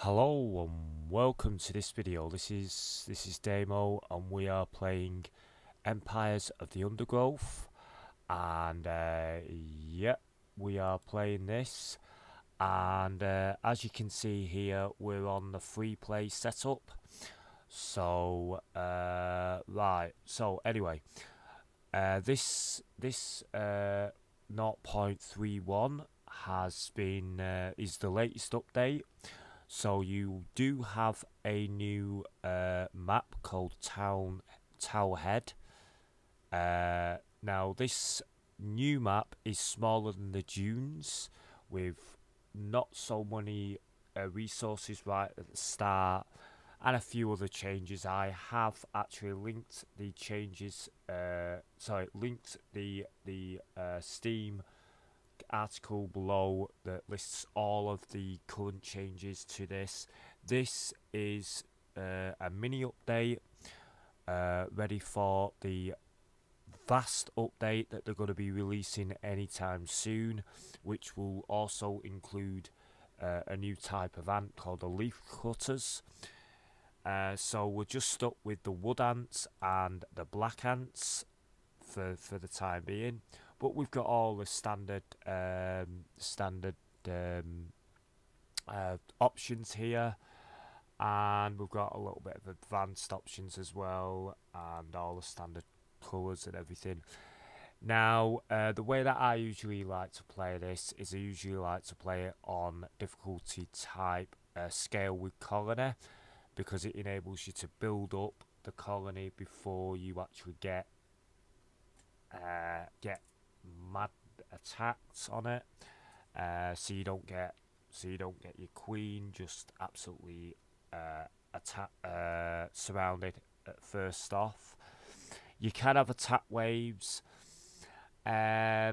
Hello and welcome to this video. This is Damo and we are playing Empires of the Undergrowth, and yeah, we are playing this, and as you can see here, we're on the free play setup. So right, so anyway, this 0.31 has been is the latest update. So you do have a new map called Towerhead. Now this new map is smaller than the dunes, with not so many resources right at the start, and a few other changes. I have actually linked the changes. Linked the Steam article below that lists all of the current changes to this. This is a mini update ready for the vast update that they're going to be releasing anytime soon, which will also include a new type of ant called the leaf cutters. So we're just stuck with the wood ants and the black ants for the time being. But we've got all the standard options here, and we've got a little bit of advanced options as well, and all the standard colours and everything. Now, the way that I usually like to play this is I usually like to play it on difficulty type scale with colony, because it enables you to build up the colony before you actually get mad attacks on it, so you don't get your queen just absolutely surrounded at first off. You can have attack waves. I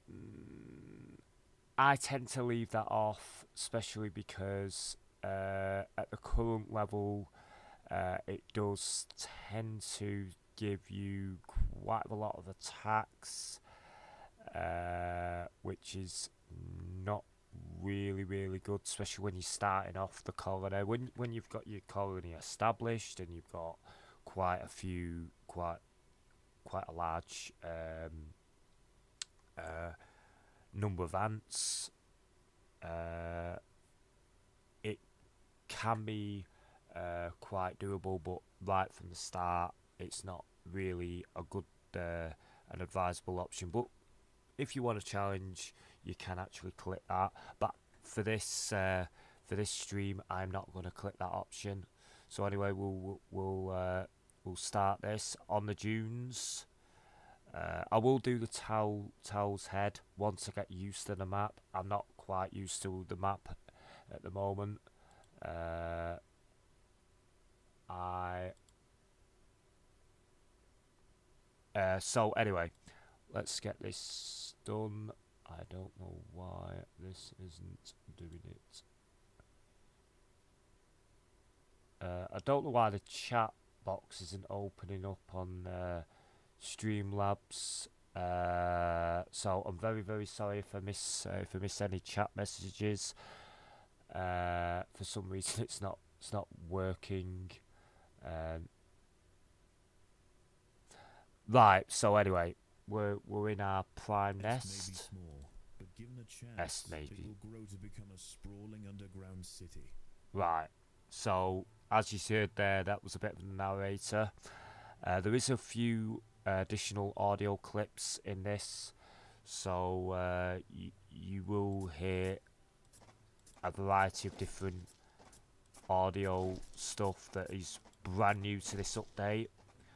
tend to leave that off, especially because at the current level it does tend to give you quite a lot of attacks, which is not really good, especially when you're starting off the colony. When you've got your colony established and you've got quite a large number of ants, it can be quite doable, but right from the start it's not really a good an advisable option. But if you want a challenge, you can actually click that. But for this stream, I'm not going to click that option. So anyway, we'll start this on the dunes. I will do the Towel's Head once I get used to the map. I'm not quite used to the map at the moment. So anyway, let's get this done. I don't know why this isn't doing it. I don't know why the chat box isn't opening up on Streamlabs. So I'm very sorry if I miss any chat messages. For some reason it's not working. Right, so anyway, we're in our prime nest. Small, but given a chance, Nest maybe. it will grow to become a sprawling underground city. Right, so as you heard there, that was a bit of a narrator. There is a few additional audio clips in this, so you will hear a variety of different audio stuff that is brand new to this update.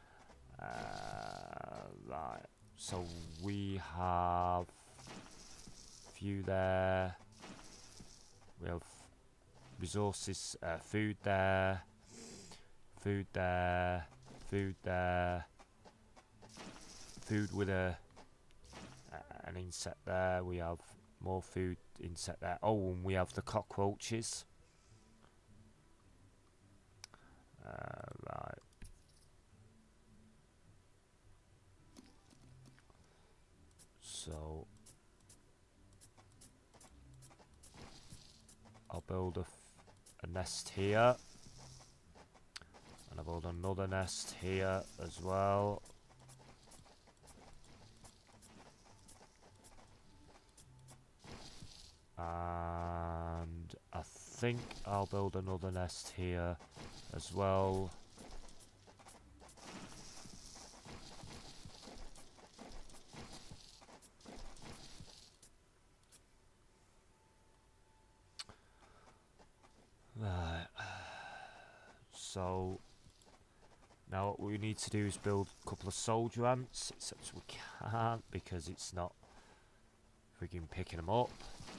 Right, so we have a few there. We have resources, food there, food there, food there, food with an insect there. We have more food, insect there. Oh, and we have the cockroaches. Right. So I'll build a nest here. And I build another nest here as well. And I think I'll build another nest here as well. Right. So now what we need to do is build a couple of soldier ants, except we can't because it's not frigging picking them up.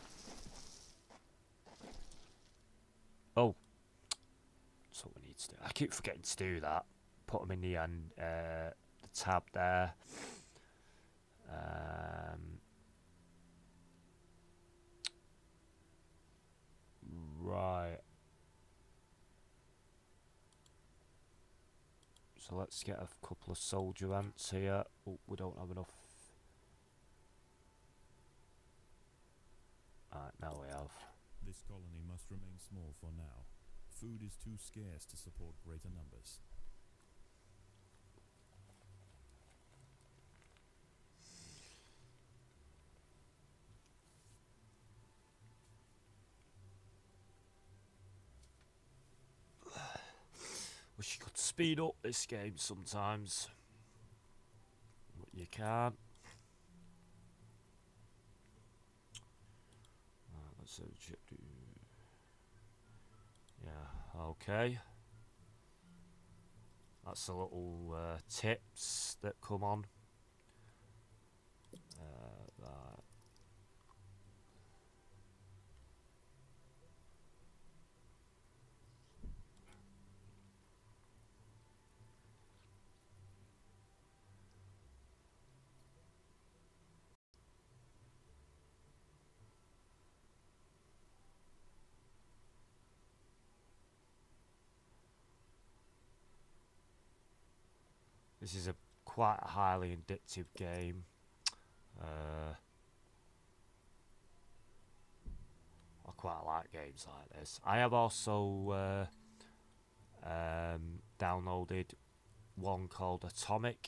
Oh, that's what we need to do. I keep forgetting to do that. Put them in the tab there. Right. So let's get a couple of soldier ants here. Oh, we don't have enough. Now we have. This colony must remain small for now. Food is too scarce to support greater numbers. Wish you could speed up this game sometimes, but you can't. Let's check. Yeah, okay. That's the little tips that come on. That. This is a quite a highly addictive game. I quite like games like this. I have also downloaded one called Atomic.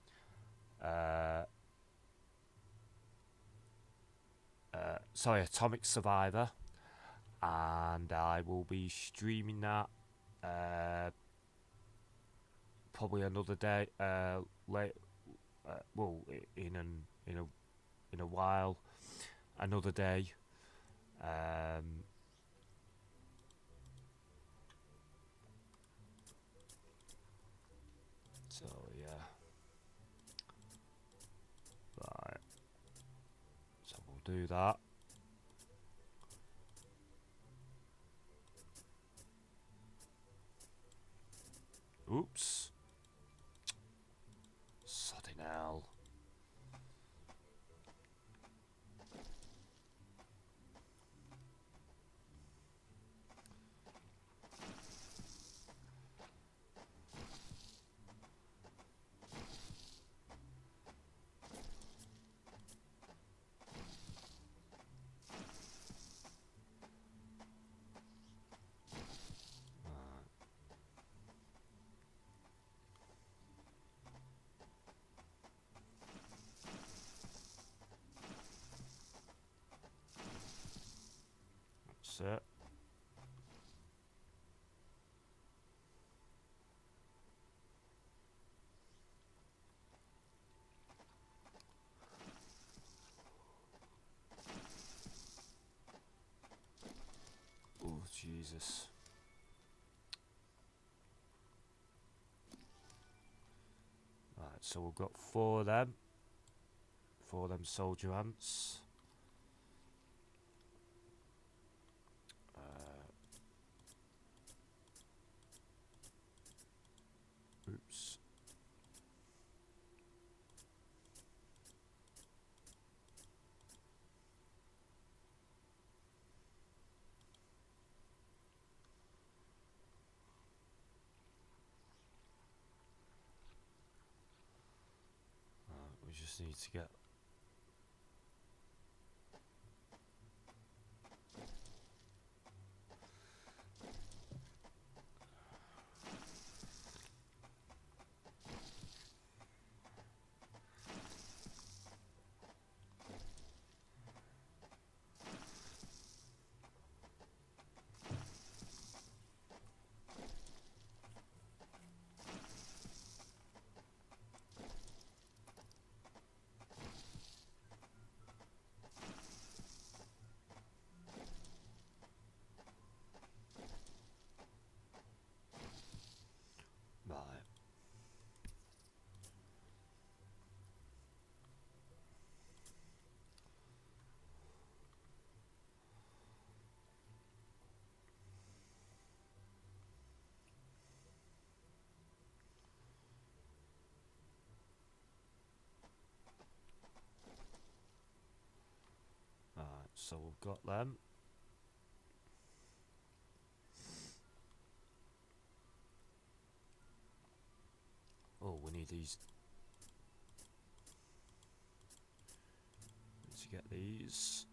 Atomic Survivor, and I will be streaming that probably another day. Well, in a while, another day. So yeah, right. So we'll do that. Oops. Sodding hell. That's it. Oh, Jesus. Right, so we've got four of them. Four of them soldier ants. Oops. We just need to get So we've got them. Oh, we need these. Need to get these.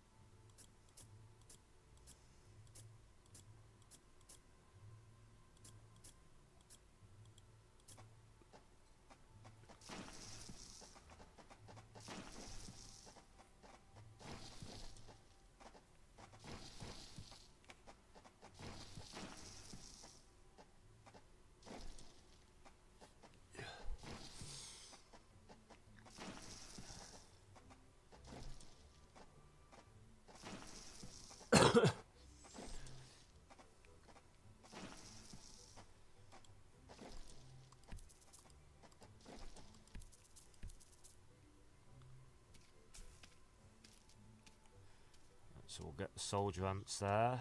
So we'll get the soldier ants there.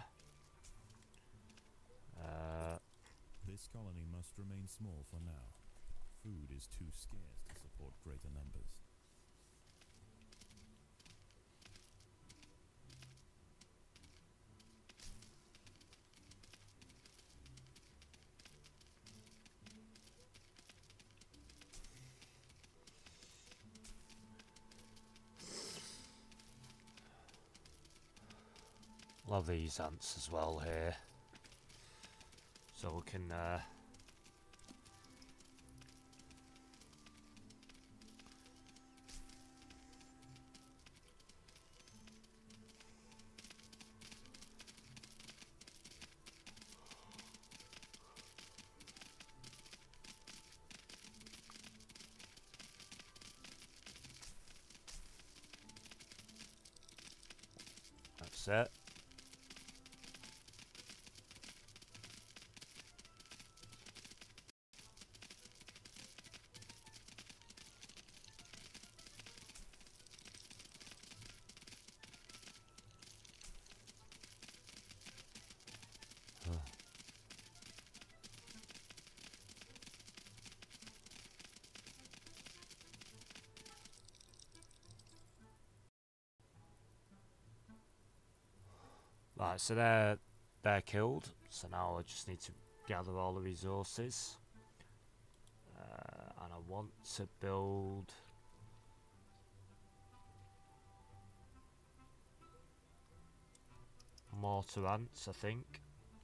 This colony must remain small for now. Food is too scarce to support greater numbers. Love these ants as well here. So we can that's it. Right, so they're killed. So now I just need to gather all the resources, and I want to build mortar ants, I think.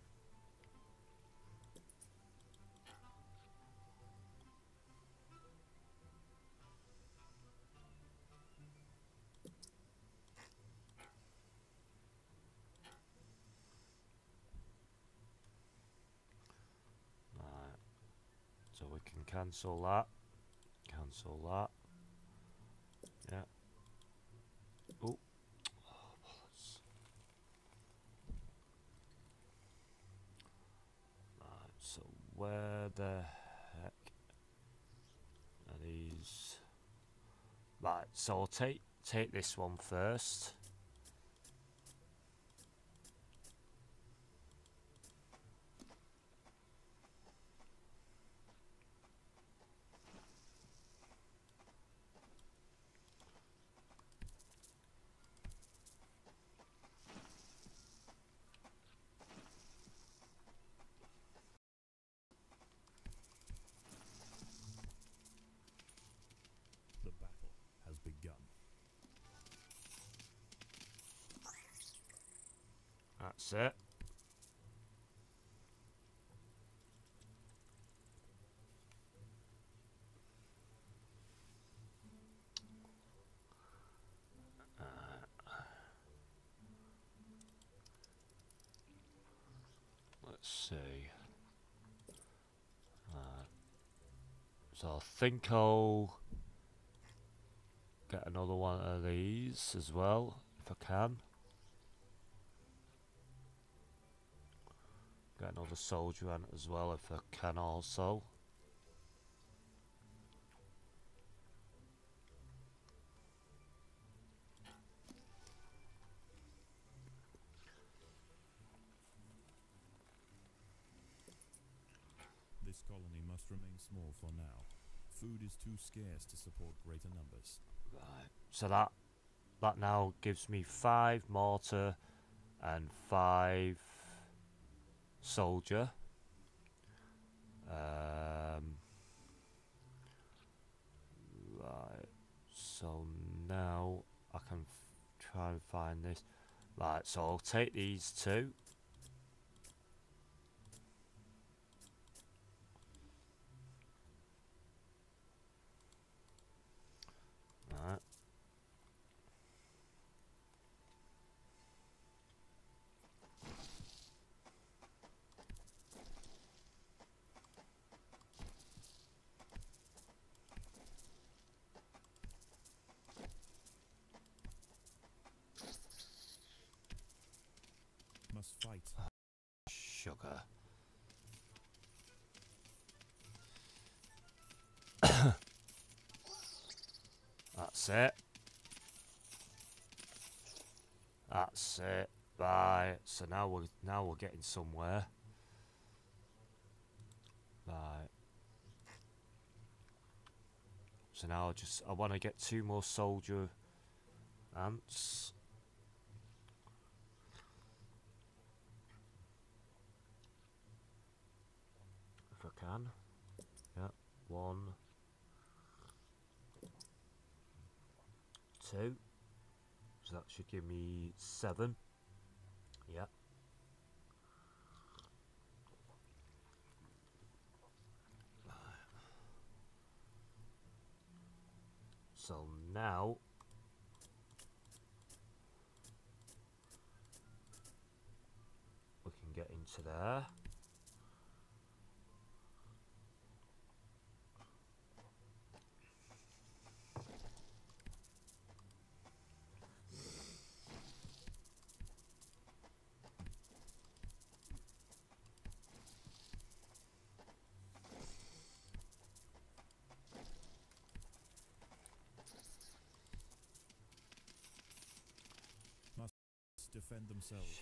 Right, so we can cancel that. Cancel that. Yeah. Oh. Right, so where the heck are these? Right, so I'll take this one first. The battle has begun. That's it. Let's see. So I think I'll get another one of these as well, if I can. Get another soldier ant as well, if I can also. This colony must remain small for now. Food is too scarce to support greater numbers. Right, so that that now gives me 5 mortar and 5 soldier. Right, so now I can try and find this. Right, so I'll take these 2. Right. Must fight. Sugar. That's it. That's it. Right. So now we're getting somewhere. Right. So now I want to get 2 more soldier ants. If I can. Yeah. 1, 2. So that should give me 7. Yeah. So now we can get into there. Must defend themselves.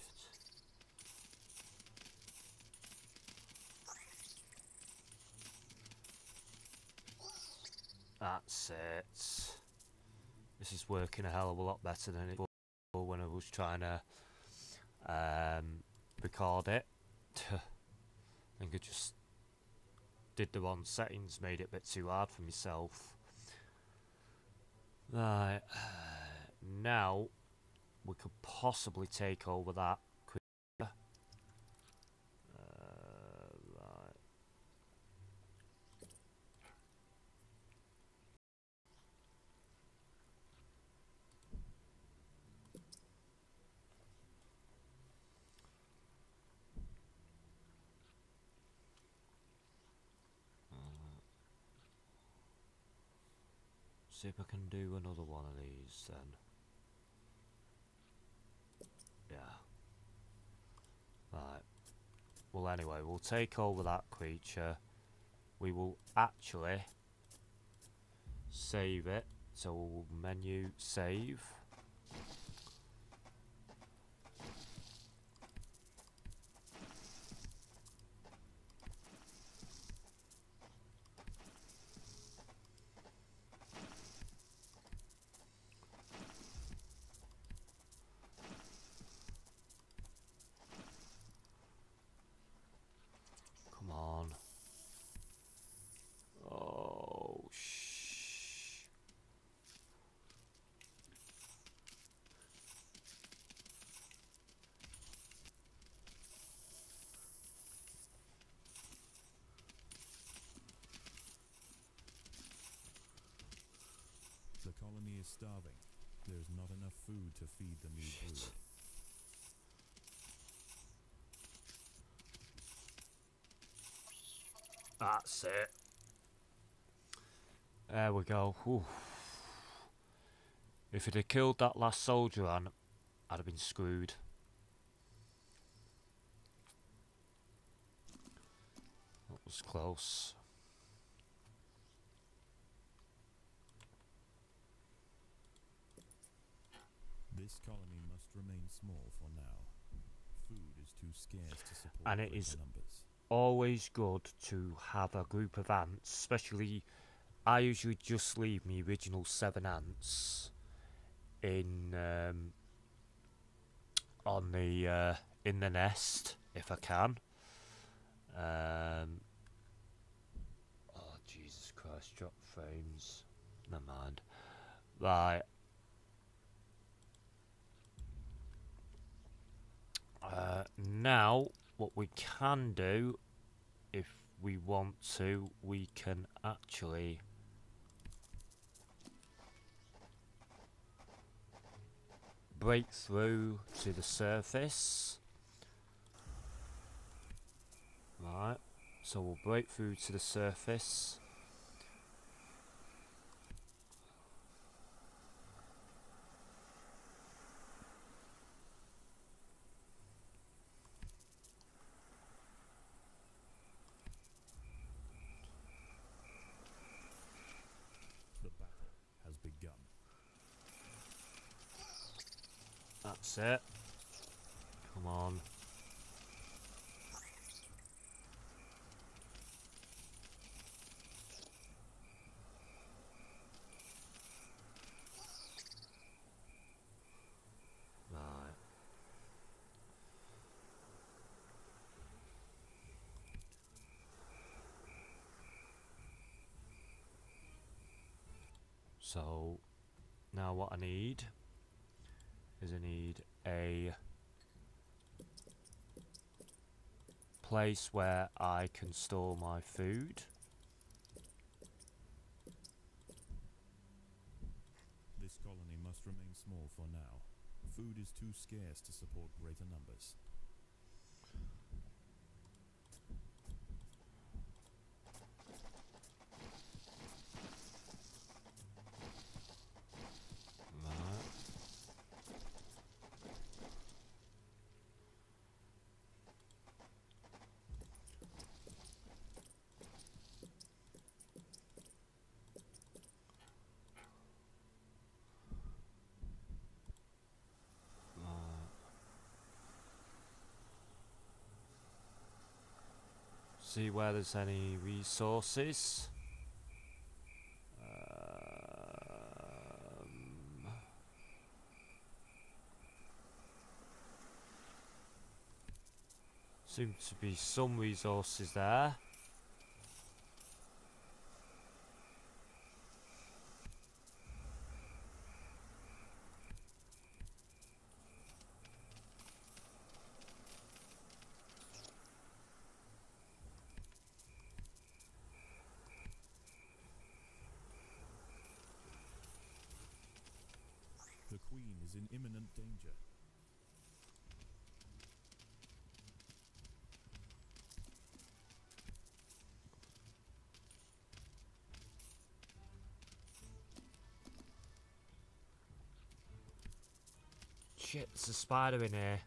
That's it. This is working a hell of a lot better than it was when I was trying to record it. I think I just did the wrong settings, made it a bit too hard for myself. Right, now we could possibly take over that quicker. Right. See if I can do another one of these then. Yeah. Right. Well, anyway, we'll take over that creature. We will actually save it. So we'll menu save. Come on. Oh, shh. The colony is starving. There's not enough food to feed the new brood. That's it. There we go. Whew. If it had killed that last soldier ant, I'd have been screwed. That was close. This colony must remain small for now. Food is too scarce to support And it greater is numbers. always good to have a group of ants, especially I usually just leave my original 7 ants in on the in the nest if I can. Oh Jesus Christ! Drop frames. Never mind. Right. Now, what we can do, if we want to, we can actually break through to the surface. Right, so we'll break through to the surface. The battle has begun. That's it. Come on. Right. So, now what I need is I need a place where I can store my food. This colony must remain small for now. Food is too scarce to support greater numbers. Right. See where there's any resources. Seems to be some resources there. The Queen is in imminent danger. Shit, there's a spider in here.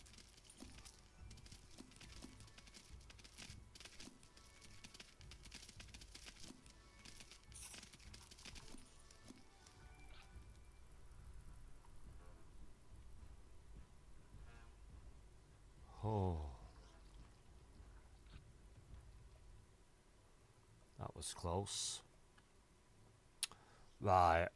Oh. That was close. Right.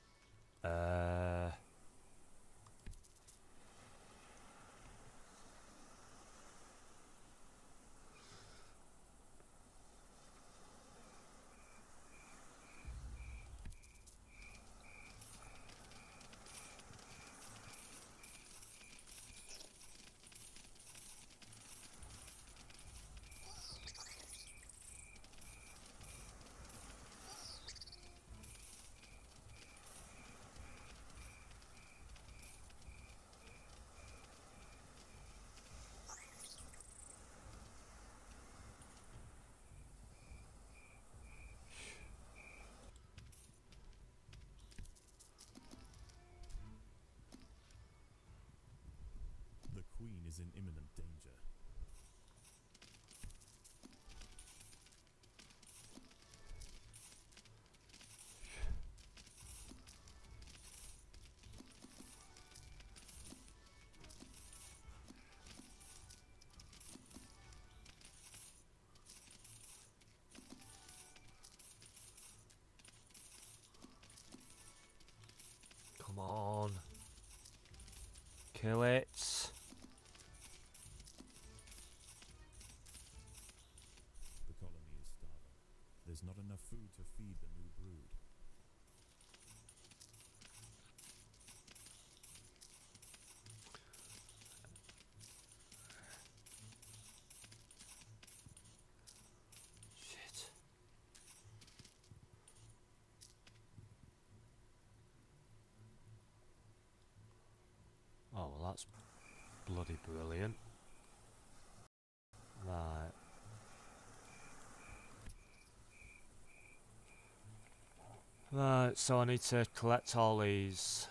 The Queen is in imminent danger. Come on. there's not enough food to feed the new brood. Shit. Oh, well, that's bloody brilliant. Right. Right, so I need to collect all these.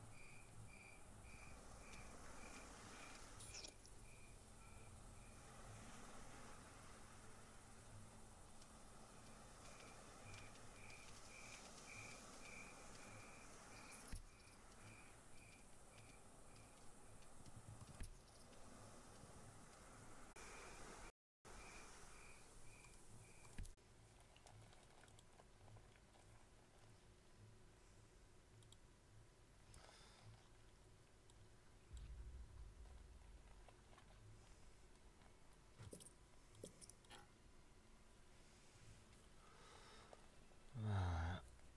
Right.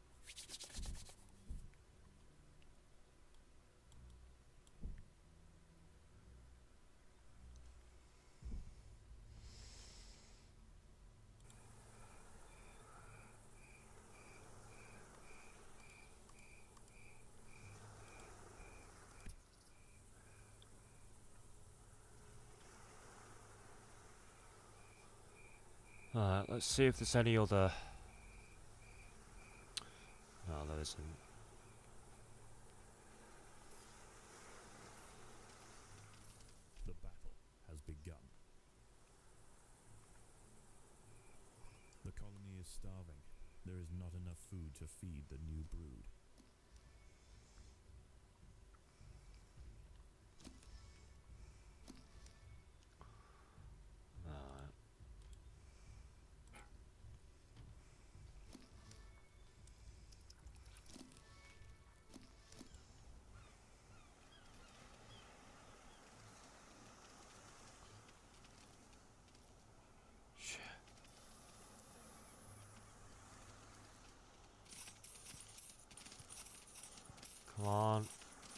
Alright, let's see if there's any other... No, there isn't. The battle has begun. The colony is starving. There is not enough food to feed the new brood. Right. Shit. Come on.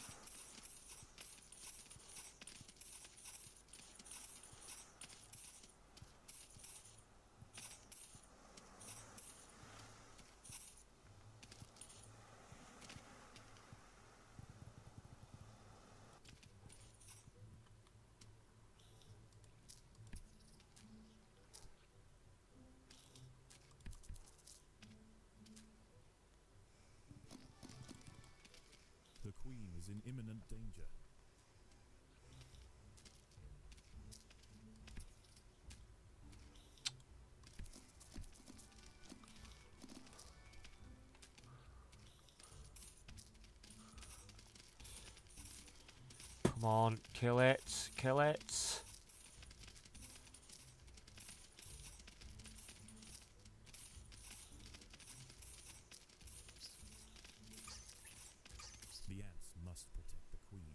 The queen is in imminent danger. Come on, kill it, kill it. The ants must protect the queen.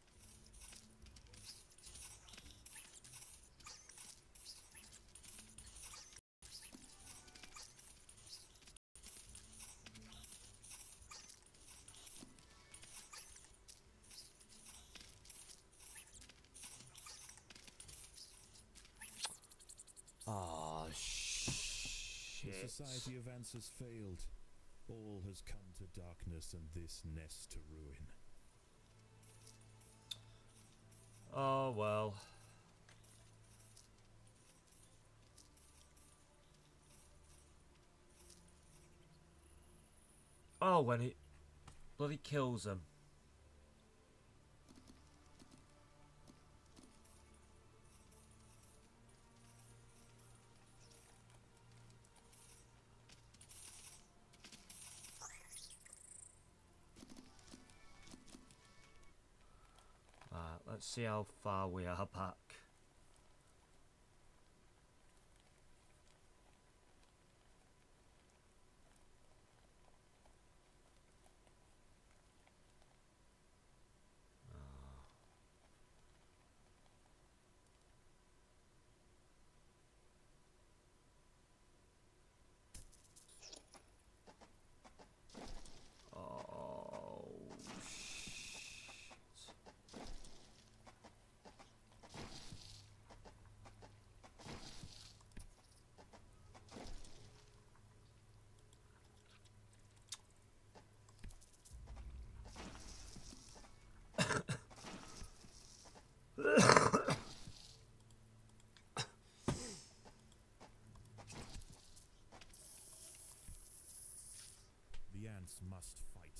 Oh, The shit. society of ants has failed. All has come to darkness and this nest to ruin. Oh, well. Oh, when it bloody kills them. Right, let's see how far we are back. The ants must fight.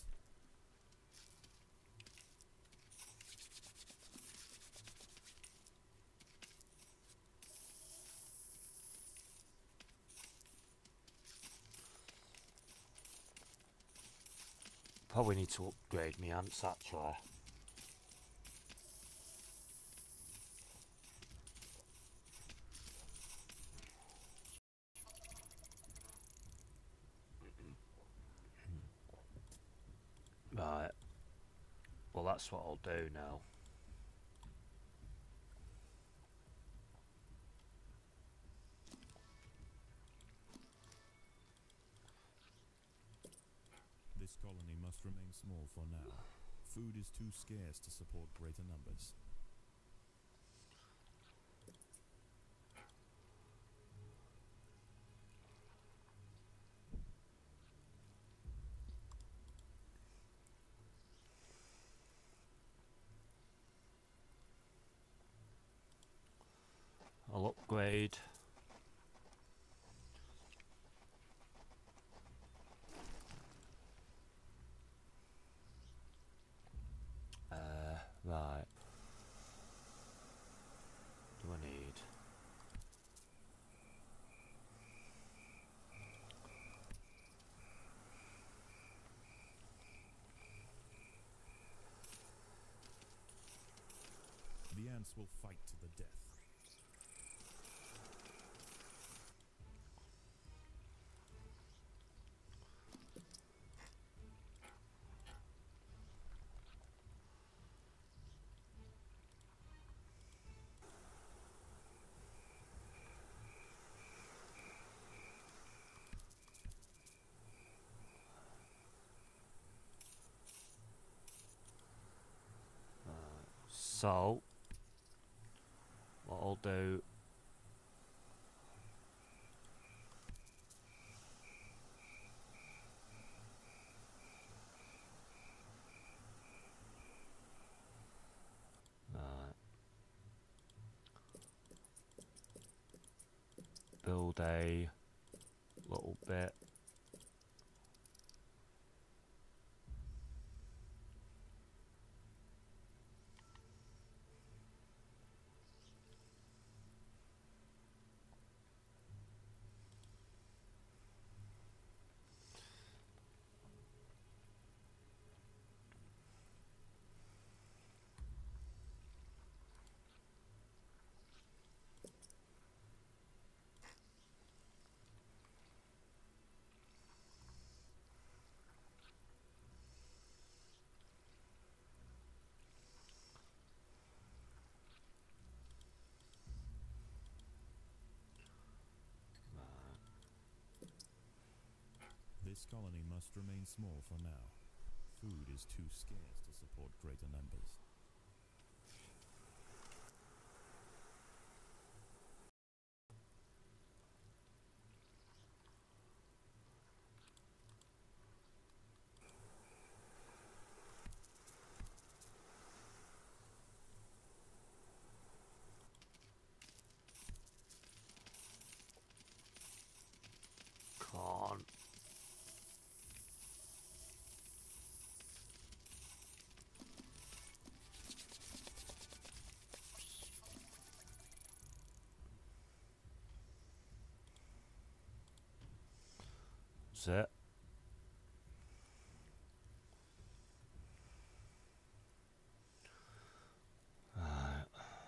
Probably need to upgrade my ants actually. Right. Well, that's what I'll do now. This colony must remain small for now. Food is too scarce to support greater numbers. I'll upgrade. Right. Do I need? The ants will fight to the death. So, what I'll do. Right. Build a little bit. This colony must remain small for now. Food is too scarce to support greater numbers. Can't. That's it. Right.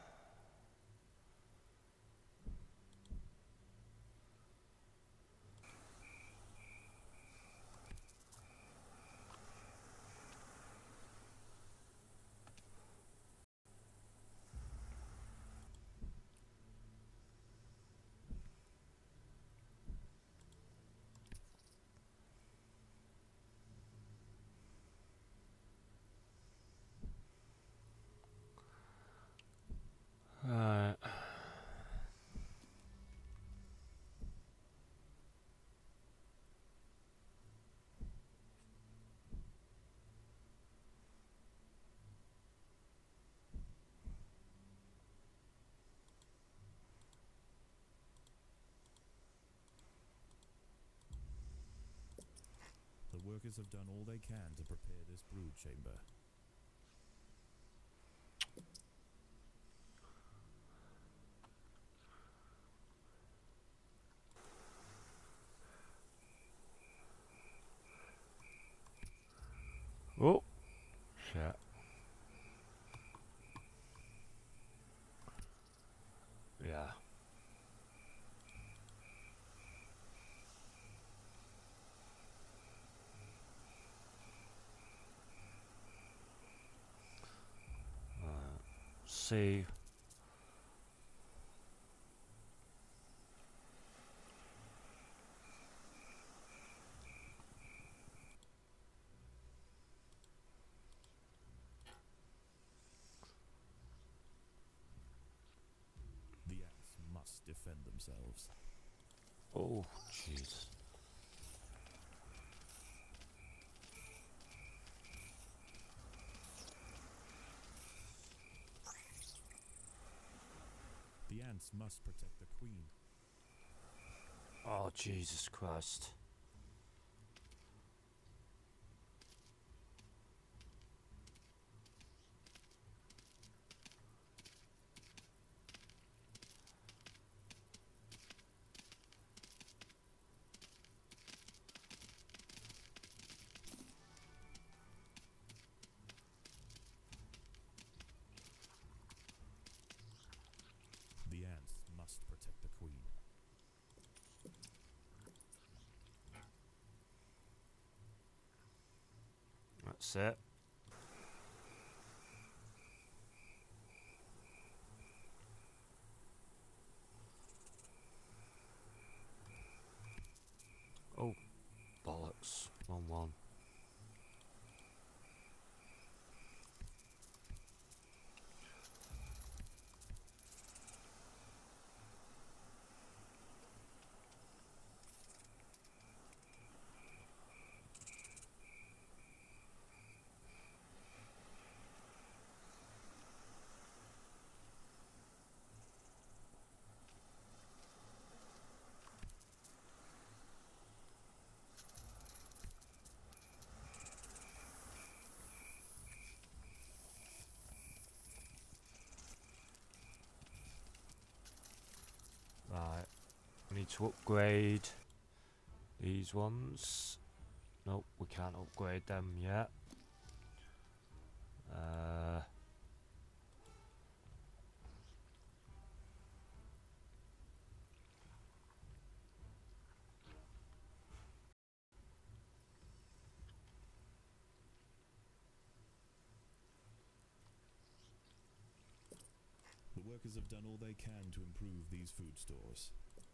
Right. workers have done all they can to prepare this brood chamber. Oh, shit. Yeah. See. The ants must defend themselves. Oh, jeez. The ants must protect the queen. Oh, Jesus Christ. The ants must protect the queen. That's it. Oh, bollocks. 1-1. Right. We need to upgrade these ones. Nope, we can't upgrade them yet. The workers have done all they can to improve these food stores.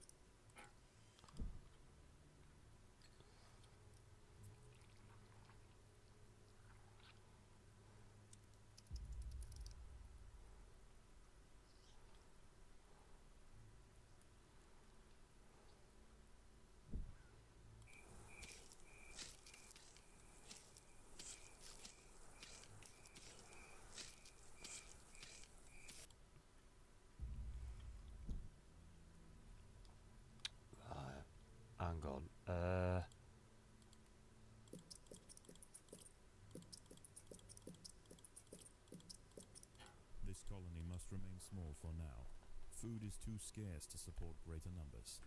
Hang on. This colony must remain small for now. Food is too scarce to support greater numbers.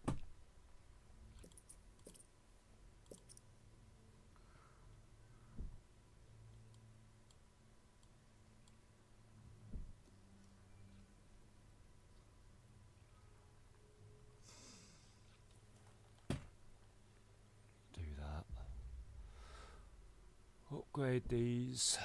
Do that. Upgrade these.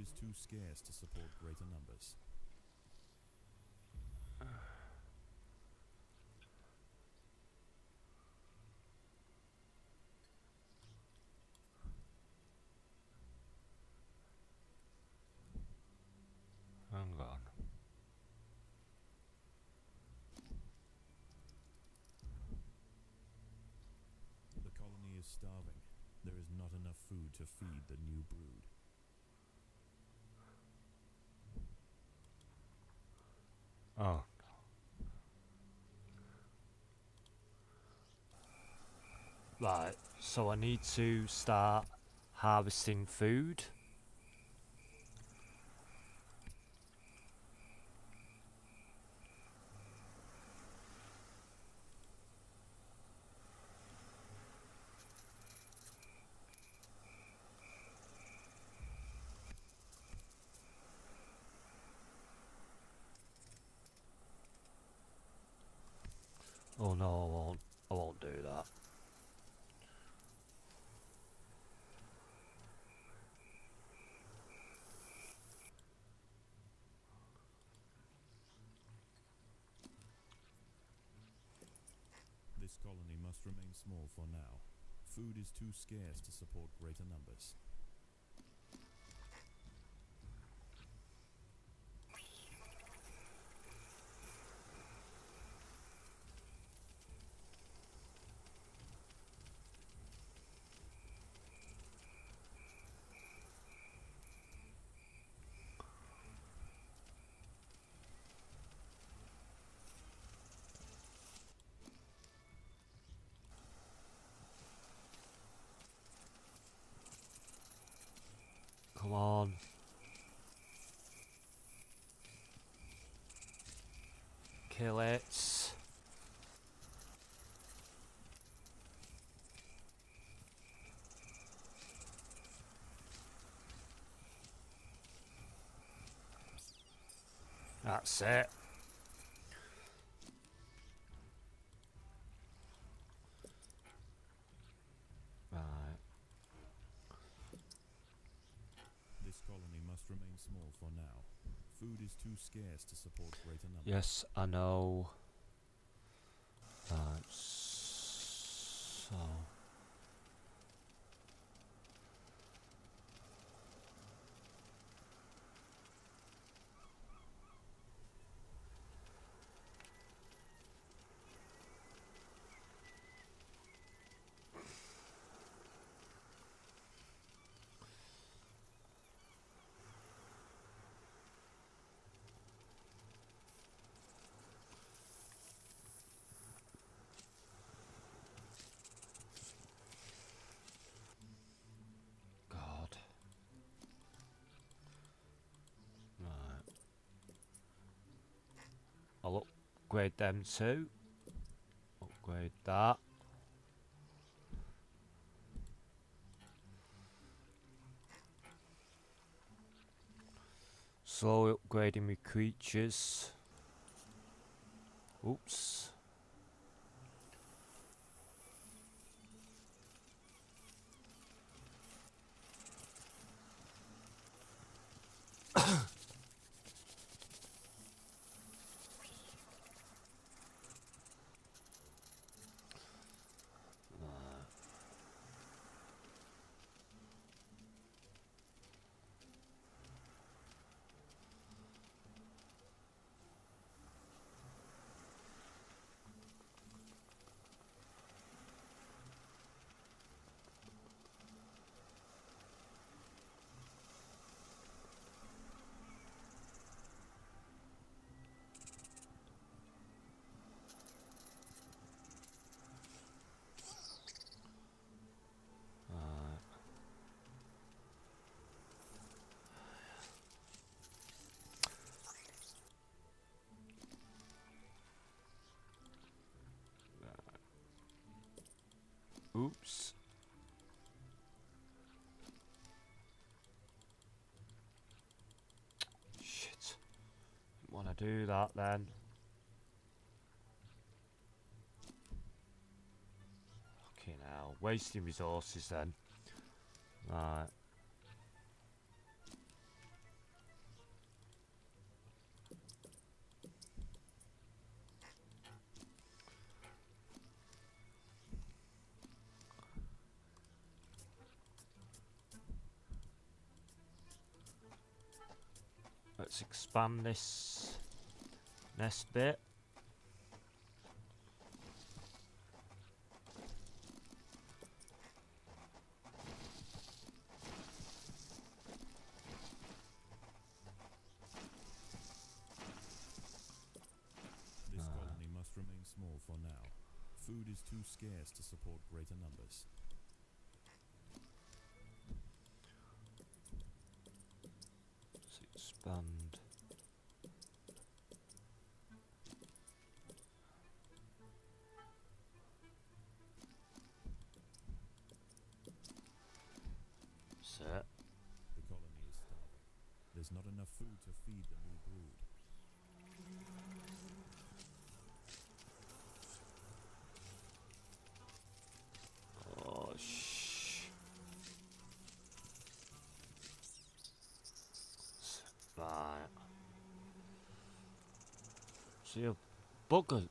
is too scarce to support greater numbers. Hang on. The colony is starving. There is not enough food to feed the new brood. Oh. Right, so I need to start harvesting food. Oh no, I won't. I won't do that. This colony must remain small for now. Food is too scarce to support greater numbers. Come on. Kill it. That's it. Right. This colony must remain small for now. Food is too scarce to support greater numbers. Yes, I know. Right. So. God. Right. I'll upgrade them too. Upgrade that. Slowly upgrading my creatures. Oops. Oops. Shit. Didn't want to do that then. Okay, now wasting resources then. Right. Let's expand this nest bit. This colony must remain small for now. Food is too scarce to support greater numbers. Let's expand. Set. The colony is starving. There's not enough food to feed the new brood. Oh, shh. Right. See a bugger.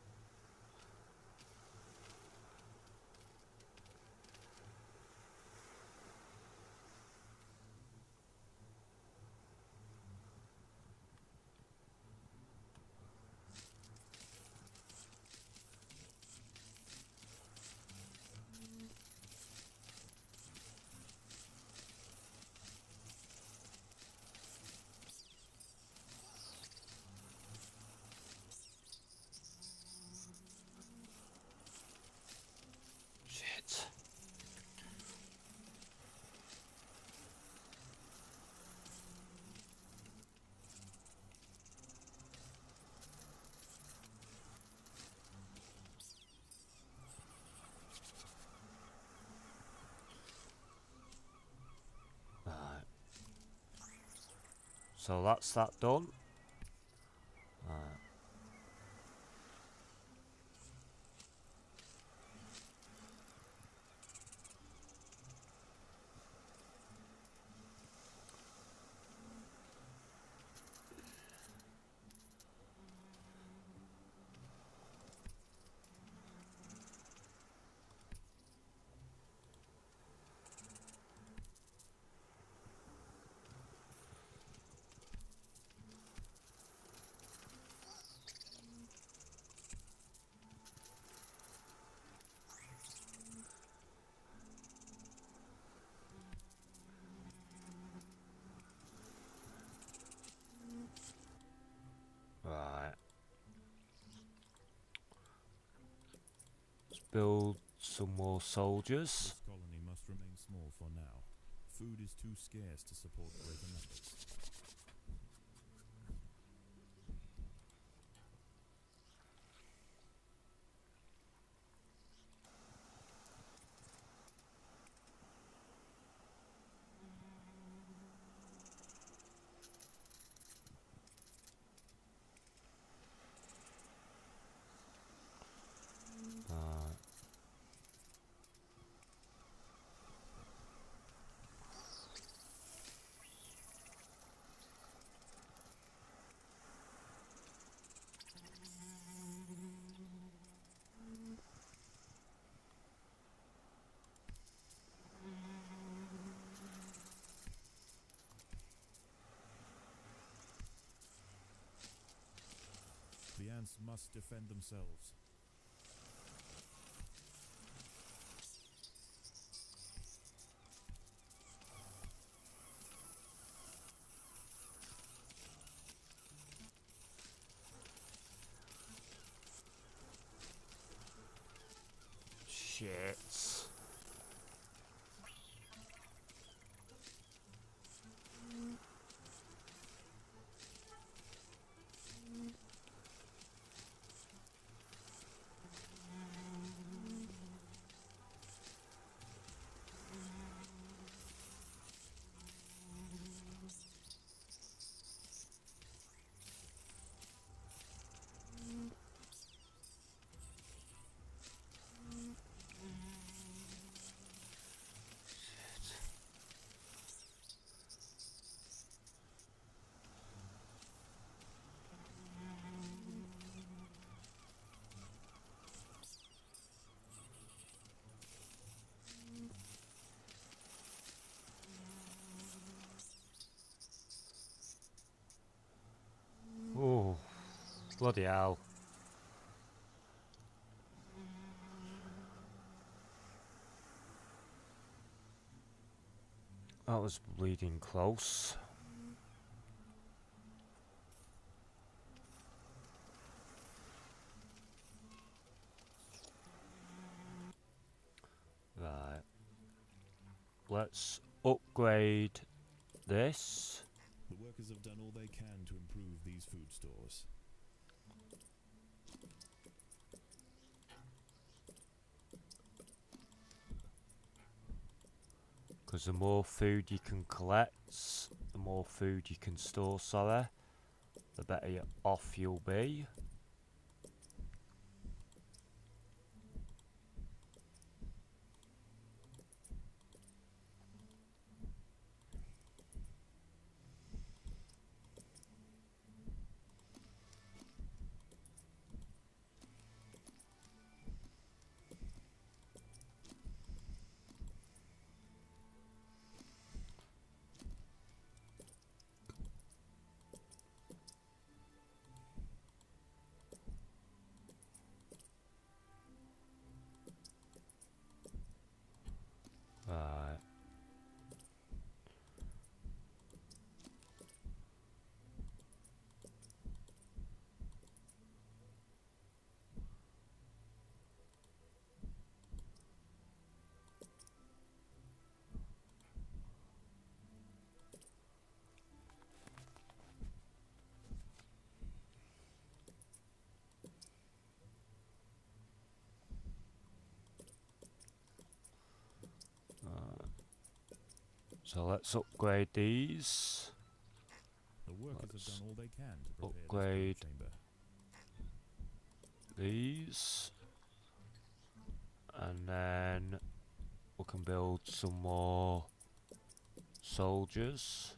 Shit. Right. So that's that done. Right. Right. Let's build some more soldiers. This colony must remain small for now. Food is too scarce to support greater numbers. The ants must defend themselves. Shit. Bloody hell. That was bleeding close. Right. Let's upgrade this. The workers have done all they can to improve these food stores. Because the more food you can collect, the more food you can store, sorry, the better off you'll be. Right. So let's upgrade these. The workers have done all they can to prepare Upgrade this chamber. these. And then we can build some more soldiers.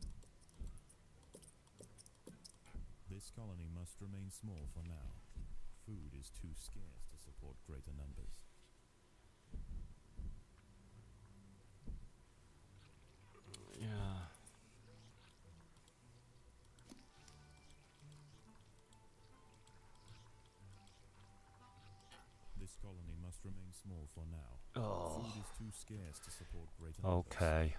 This colony must remain small for now. Food is too scarce to support greater numbers. Yeah. This colony must remain small for now. Oh. Food is too scarce to support greater numbers. Okay.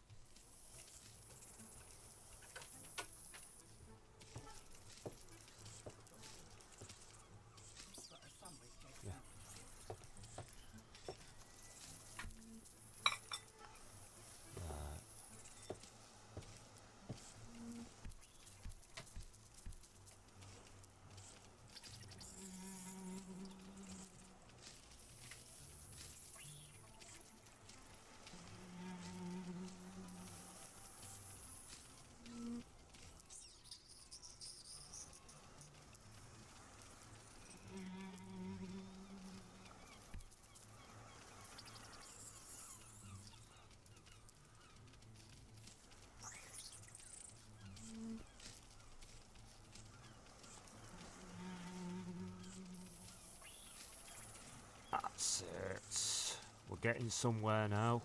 That's it. We're getting somewhere now.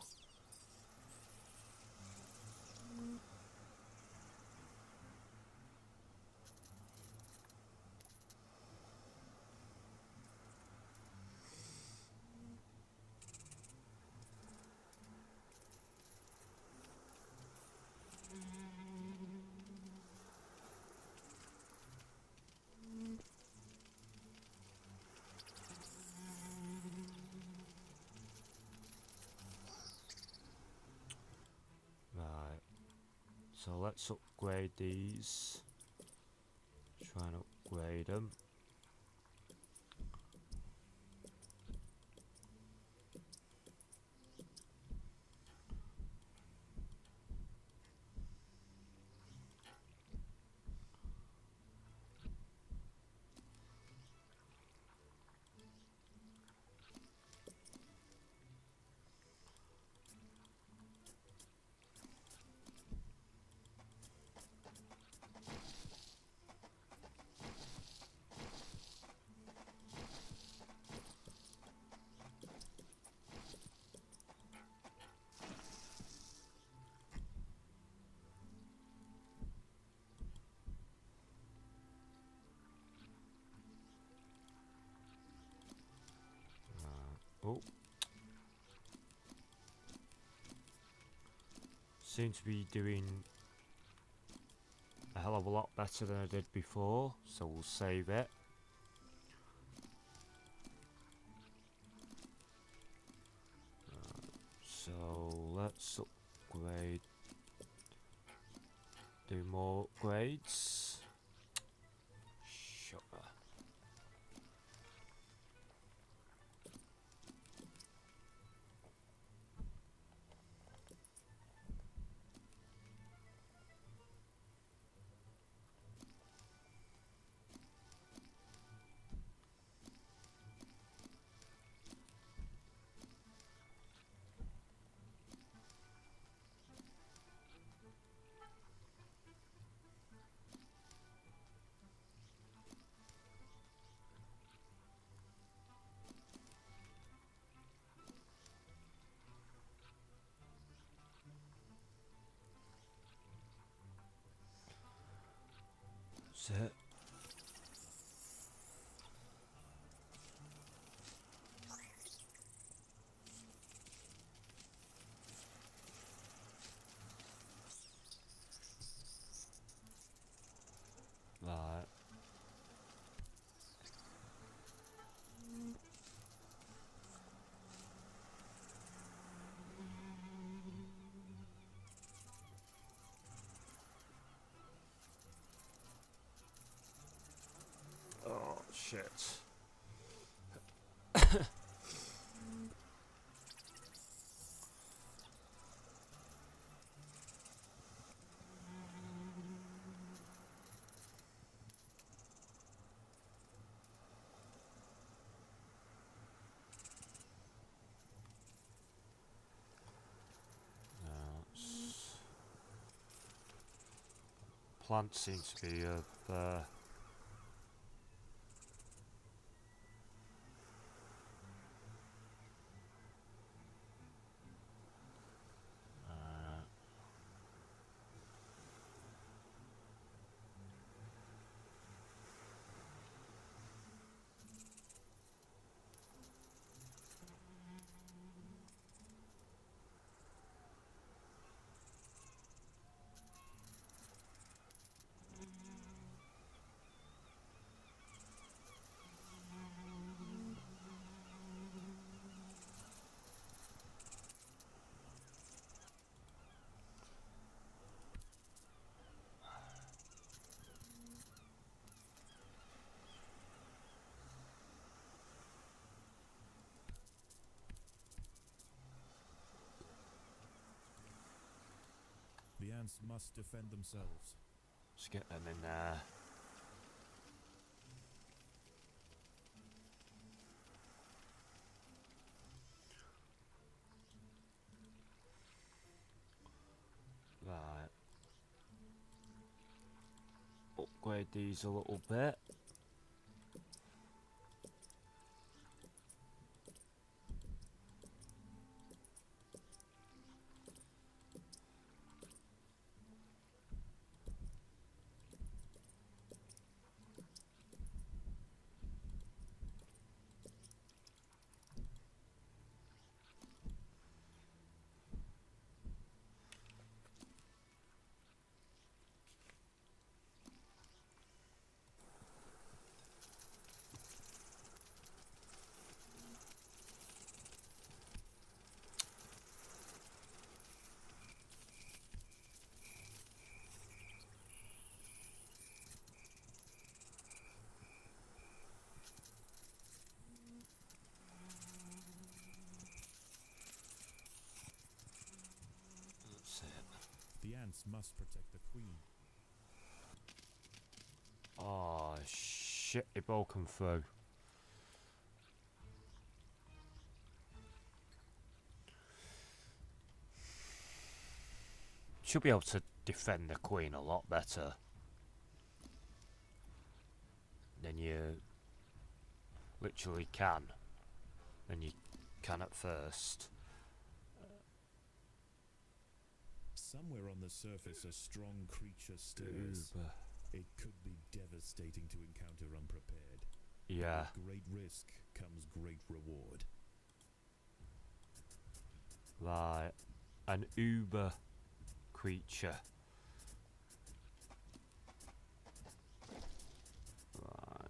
Right. So let's upgrade these. Try and upgrade them. Oh. Seem to be doing a hell of a lot better than I did before, so we'll save it. So let's upgrade, do more upgrades. Sugar. That's it. Right. Oh shit. Plant seems to be of The ants must defend themselves. let's get them in there. Right. Upgrade these a little bit. That's it. The ants must protect the queen. Oh shit, it all come through. Should be able to defend the queen a lot better than you literally can, than you can at first. Somewhere on the surface a strong creature stirs. It could be devastating to encounter unprepared. Yeah. With great risk comes great reward. Right. An uber creature. Right.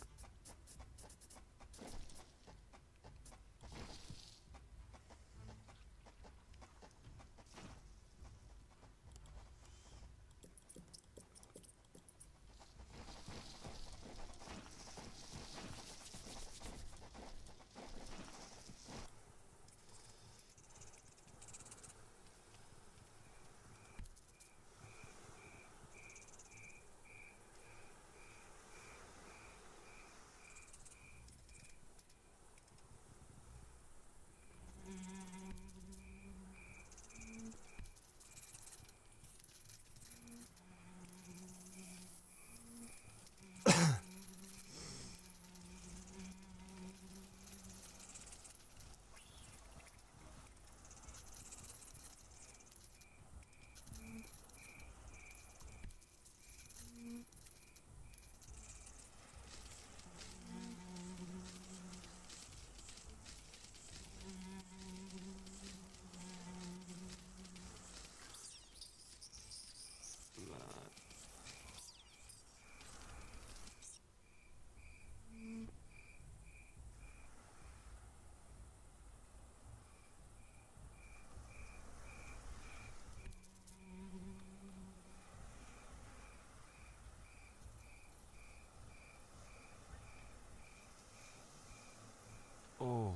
Oh.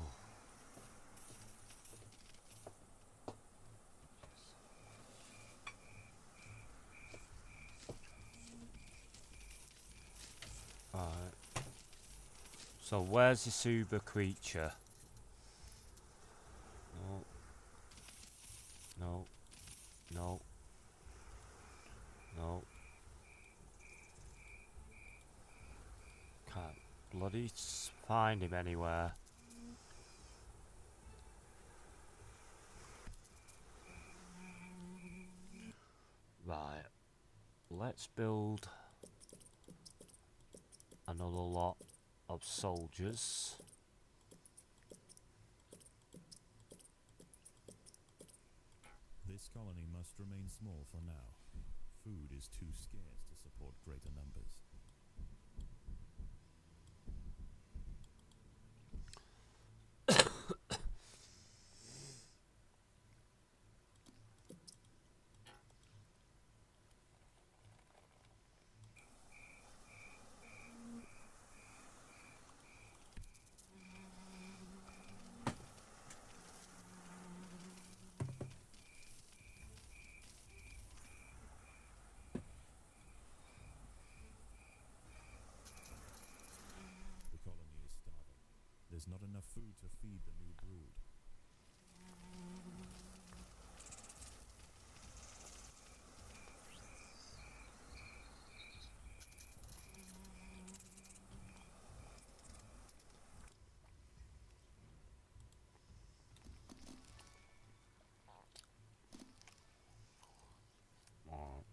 Right. So where's this uber creature? No. No. No. No. Can't bloody find him anywhere. Right. Let's build another lot of soldiers. This colony must remain small for now. Food is too scarce to support greater numbers. The colony is starving. There's not enough food to feed the new brood. Oh.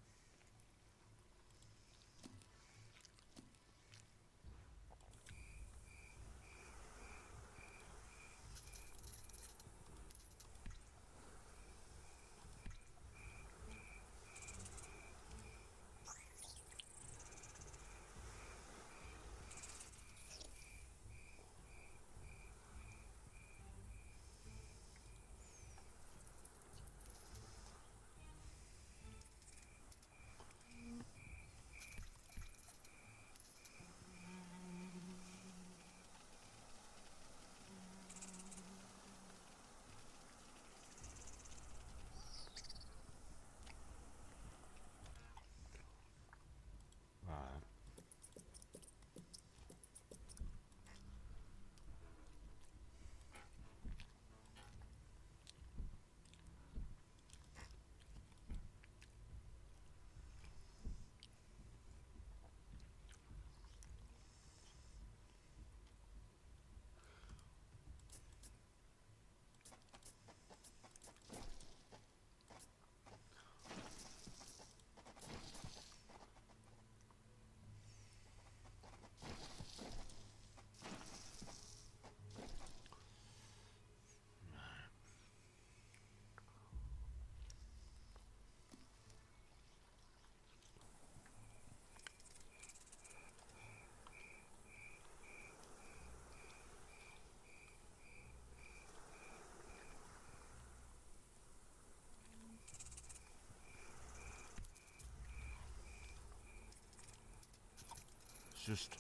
just...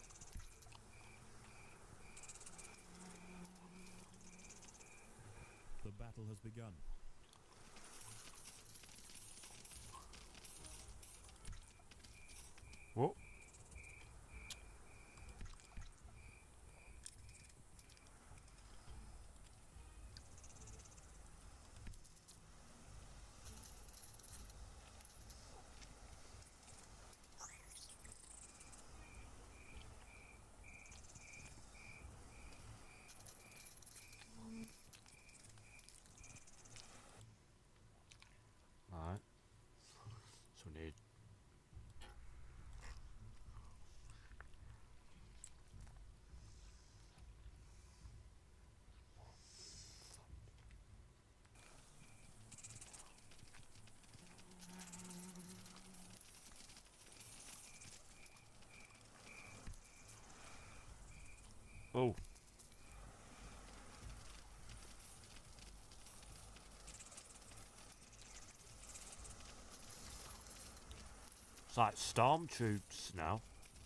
The battle has begun. Whoa. Alright. So we need... Oh. It's like stormtroops now.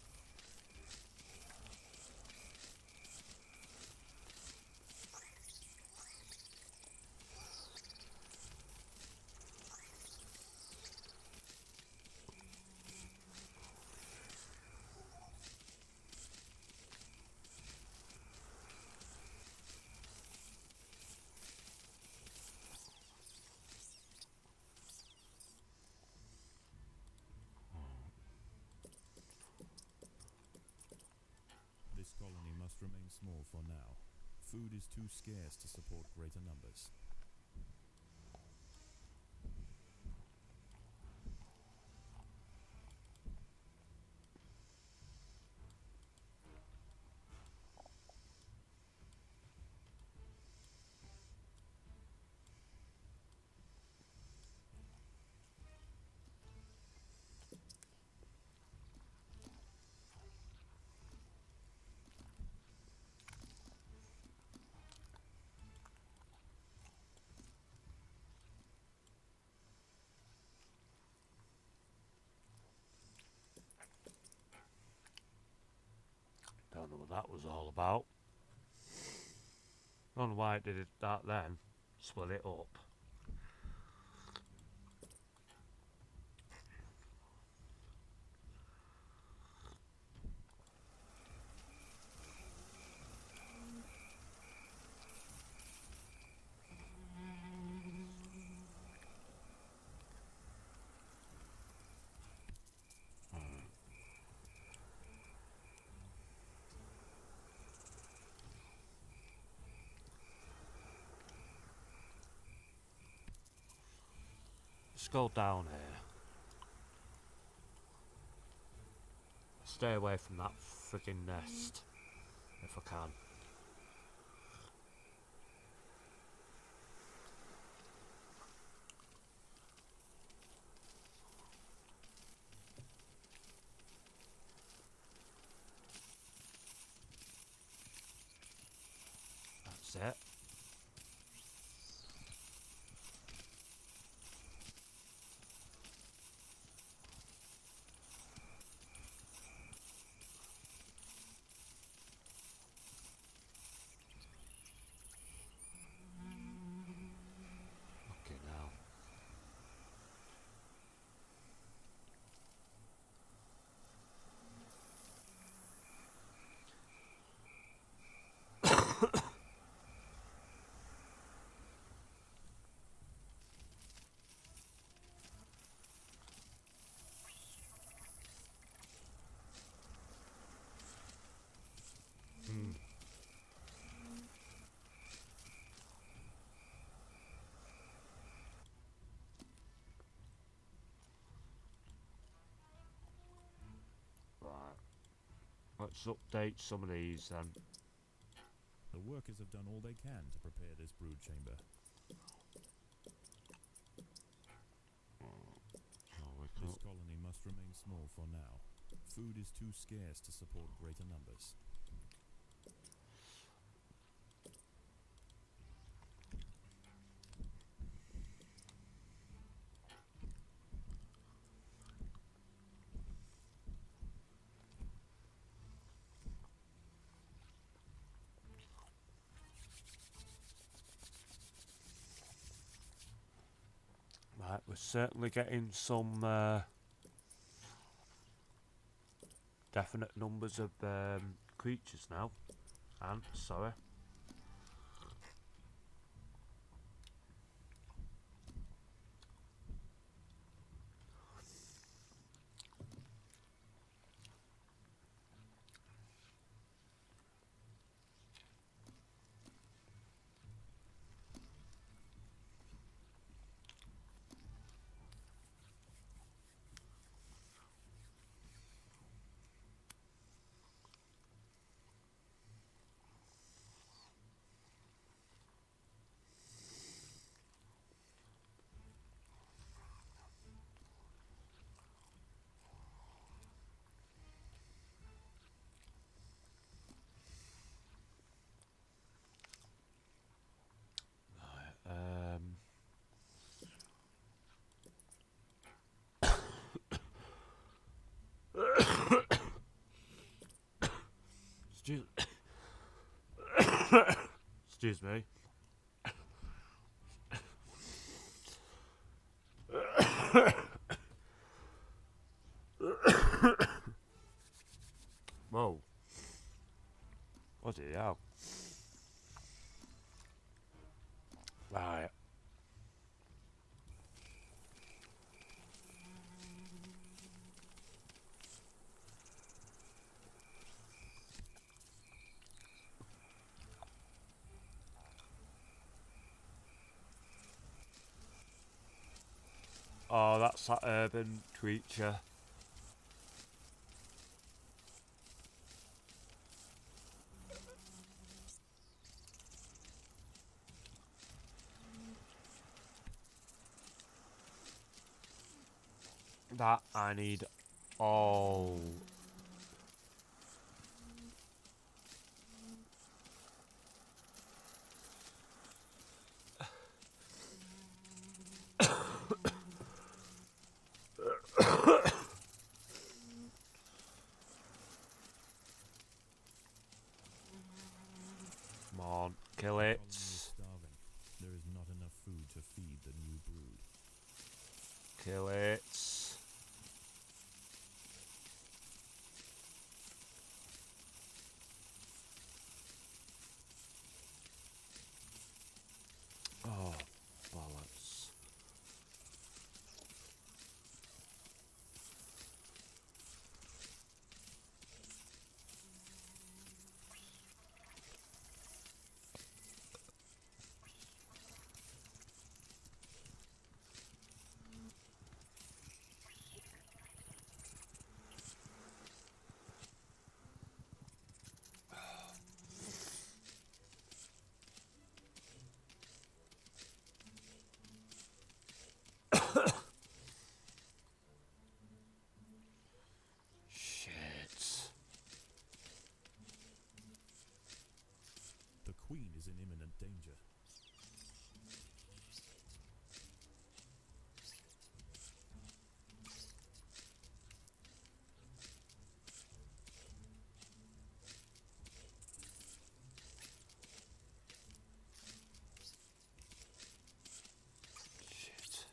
This colony must remain small for now. Food is too scarce to support greater numbers. Don't know what that was all about. Don't know why it did that then. Split it up. Let's go down here. Stay away from that friggin' nest, if I can. That's it. Okay, now. Right. Let's update some of these then. The workers have done all they can to prepare this brood chamber. This colony must remain small for now. Food is too scarce to support greater numbers. Right, we're certainly getting some definite numbers of creatures now. And sorry. Excuse, excuse me. Whoa. Bloody hell. Right. Oh, that's that urban creature. That I need all. Come on, kill it. Starving. There is not enough food to feed the new brood. Kill it. Oh, bollocks. Shit. The queen is in imminent danger. Shit.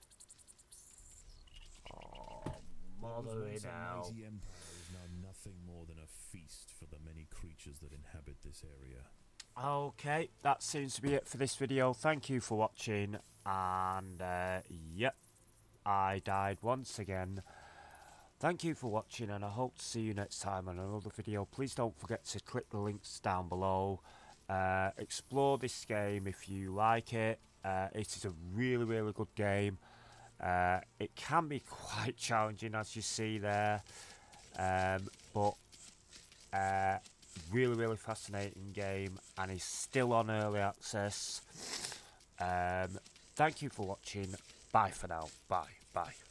Oh, mother Once a now. mighty empire is now nothing more than a feast for the many creatures that inhabit this area. Okay, that seems to be it for this video. Thank you for watching, and yep, I died once again. Thank you for watching, and I hope to see you next time on another video. Please don't forget to click the links down below. Explore this game if you like it. It is a really, really good game. It can be quite challenging, as you see there, but really, really fascinating game, and is still on early access. Thank you for watching. Bye for now. Bye.